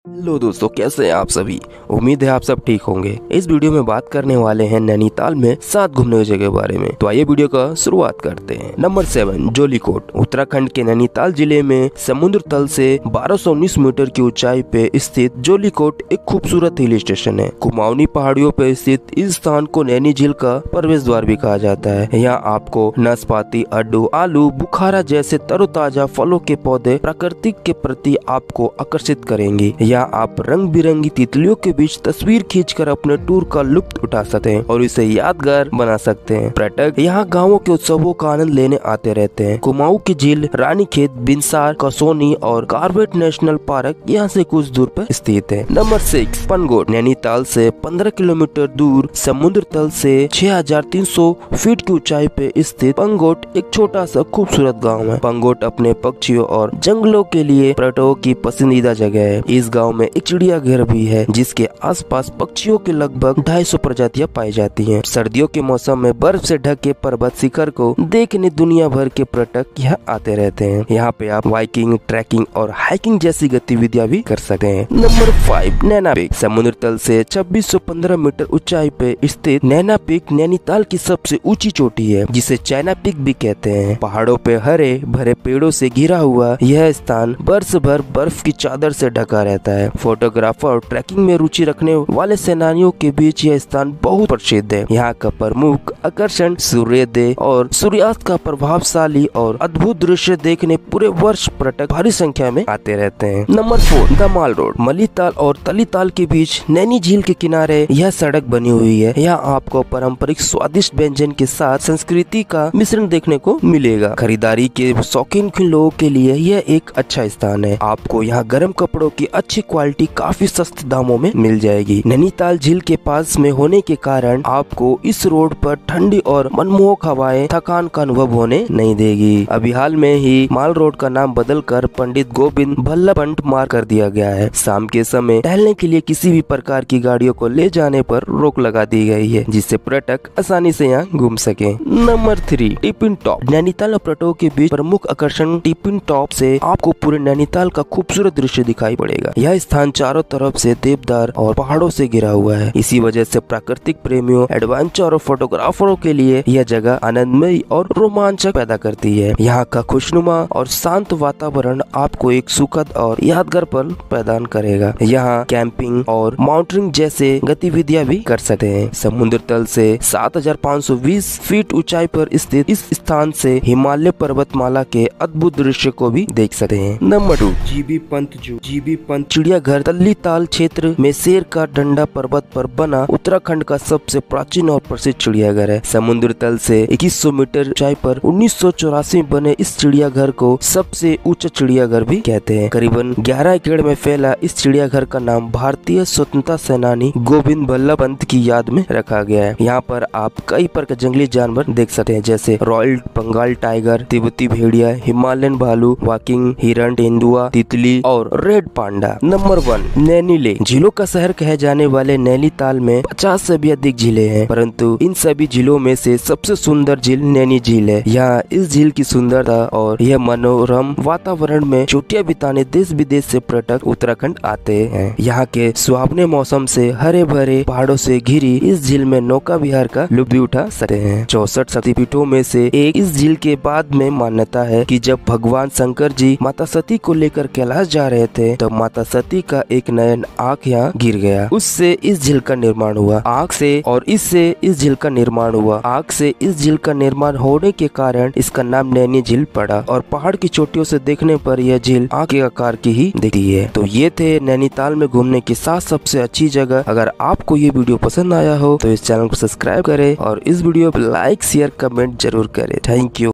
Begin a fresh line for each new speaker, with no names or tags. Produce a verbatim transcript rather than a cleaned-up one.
Hello दोस्तों, कैसे हैं आप सभी। उम्मीद है आप सब ठीक होंगे। इस वीडियो में बात करने वाले हैं नैनीताल में सात घूमने की जगह के बारे में। तो आइए वीडियो का शुरुआत करते हैं। Number seven, Jeolikote. उत्तराखंड के नैनीताल जिले में समुद्र तल से बारह सौ उन्नीस मीटर की ऊंचाई पे स्थित जोलीकोट एक खूबसूरत हिल स्टेशन है। कुमाऊनी पहाड़ियों पे स्थित इस स्थान को नैनी झील का प्रवेश द्वार भी कहा जाता है। यहाँ आपको नाशपाती, अड्डू, आलू बुखारा जैसे तरोताजा फलों के पौधे प्रकृति के प्रति आपको आकर्षित करेंगी। यहाँ आप रंग बिरंगी तितलियों के बीच तस्वीर खींचकर अपने टूर का लुत्फ उठा सकते हैं और इसे यादगार बना सकते हैं। पर्यटक यहाँ गाँवों के उत्सवों का आनंद लेने आते रहते हैं। कुमाऊं की झील, रानीखेत, बिनसार, कसोनी और कार्बेट नेशनल पार्क यहाँ से कुछ दूर पर स्थित है। Number six, पनगोट। नैनीताल से पंद्रह किलोमीटर दूर समुद्र तल से छह हजार तीन सौ फीट की ऊंचाई पे स्थित पंगोट एक छोटा सा खूबसूरत गाँव है। पंगोट अपने पक्षियों और जंगलों के लिए पर्यटकों की पसंदीदा जगह है। इस गाँव में एक चिड़ियाघर भी है जिसके आसपास पक्षियों के लगभग ढाई सौ प्रजातियां पाई जाती हैं। सर्दियों के मौसम में बर्फ से ढके पर्वत शिखर को देखने दुनिया भर के पर्यटक यहाँ आते रहते हैं। यहाँ पे आप बाइकिंग, ट्रैकिंग और हाइकिंग जैसी गतिविधियां भी कर सकते हैं। Number five, Naina peak. समुद्र तल से छब्बीस सौ पंद्रह मीटर ऊंचाई पे स्थित नैना पीक नैनीताल की सबसे ऊंची चोटी है, जिसे चाइना पीक भी कहते हैं। पहाड़ों पे हरे भरे पेड़ों से घिरा हुआ यह स्थान वर्ष भर बर्फ की चादर से ढका रहता है। फोटोग्राफर और ट्रैकिंग में रुचि रखने वाले सेनानियों के बीच यह स्थान बहुत प्रसिद्ध है। यहाँ का प्रमुख आकर्षण सूर्योदय और सूर्यास्त का प्रभावशाली और अद्भुत दृश्य देखने पूरे वर्ष पर्यटक भारी संख्या में आते रहते हैं। Number four, the Mall Road. Mallital और तलीताल के बीच नैनी झील के किनारे यह सड़क बनी हुई है। यहाँ आपको पारंपरिक स्वादिष्ट व्यंजन के साथ संस्कृति का मिश्रण देखने को मिलेगा। खरीदारी के शौकीन लोगों के लिए यह एक अच्छा स्थान है। आपको यहाँ गर्म कपड़ों की अच्छी क्वालिटी काफी सस्ते दामों में मिल जाएगी। नैनीताल झील के पास में होने के कारण आपको इस रोड पर ठंडी और मनमोहक हवाएं थकान का अनुभव होने नहीं देगी। अभी हाल में ही माल रोड का नाम बदलकर पंडित गोविंद बल्लभ पंत मार्ग कर दिया गया है। शाम के समय टहलने के लिए किसी भी प्रकार की गाड़ियों को ले जाने पर रोक लगा दी गई है, जिससे पर्यटक आसानी से यहाँ घूम सके। Number three, Tiffin Top. Nainital और पर्यटकों के बीच प्रमुख आकर्षण टिपिन टॉप से आपको पूरे नैनीताल का खूबसूरत दृश्य दिखाई पड़ेगा। यह स्थान चारों तरफ से देवदार और पहाड़ों से घिरा हुआ है। इसी वजह से प्राकृतिक प्रेमियों, एडवेंचर और फोटोग्राफरों के लिए यह जगह आनंदमय और रोमांचक पैदा करती है। यहाँ का खुशनुमा और शांत वातावरण आपको एक सुखद और यादगार पल प्रदान करेगा। यहाँ कैंपिंग और माउंटेनिंग जैसे गतिविधियां भी कर सकते हैं। समुद्र तल से सात हजार पाँच सौ बीस फीट ऊंचाई पर स्थित इस स्थान से हिमालय पर्वतमाला के अद्भुत दृश्य को भी देख सकते हैं। नंबर टू, जीबी पंत जू। जीबी पंत चिड़ियाघर तलीताल क्षेत्र में शेर का डंडा पर्वत पर बना उत्तराखंड का सबसे प्राचीन और प्रसिद्ध चिड़ियाघर है। समुद्र तल से इक्कीस सौ मीटर ऊंचाई पर उन्नीस सौ चौरासी में बने इस चिड़ियाघर को सबसे ऊंचा चिड़ियाघर भी कहते हैं। करीबन ग्यारह एकड़ में फैला इस चिड़ियाघर का नाम भारतीय स्वतंत्रता सेनानी गोविंद बल्लभ पंत की याद में रखा गया है। यहाँ पर आप कई प्रकार के जंगली जानवर देख सकते हैं, जैसे रॉयल बंगाल टाइगर, तिब्बती भेड़िया, हिमालयन भालू, वाकिंग हिरण, तेंदुआ, तितली और red panda. Number one, Naini lake. झीलों का शहर कहे जाने वाले नैनीताल में पचास से भी अधिक झीलें हैं, परंतु इन सभी झीलों में से सबसे सुंदर झील नैनी झील है। यहाँ इस झील की सुंदरता और यह मनोरम वातावरण में छुट्टियां बिताने देश विदेश से पर्यटक उत्तराखंड आते हैं। यहाँ के सुहावने मौसम से हरे भरे पहाड़ों से घिरी इस झील में नौका विहार का लुत्फ भी उठा सकते हैं। चौसठ शक्तिपीठों में से एक इस झील के बाद में मान्यता है कि जब भगवान शंकर जी माता सती को लेकर कैलाश जा रहे थे, तो माता सती का एक नयन आँख यहाँ गिर गया। उससे इस झील का निर्माण हुआ। आँख से और इससे इस झील का निर्माण हुआ। आँख से इस झील का निर्माण होने के कारण इसका नाम नैनी झील पड़ा और पहाड़ की चोटियों से देखने पर यह झील आँख के आकार की ही दिखती है। तो ये थे नैनीताल में घूमने की सात सबसे अच्छी जगह। अगर आपको ये वीडियो पसंद आया हो तो इस चैनल को सब्सक्राइब करें और इस वीडियो पर लाइक, शेयर, कमेंट जरूर करें। Thank you.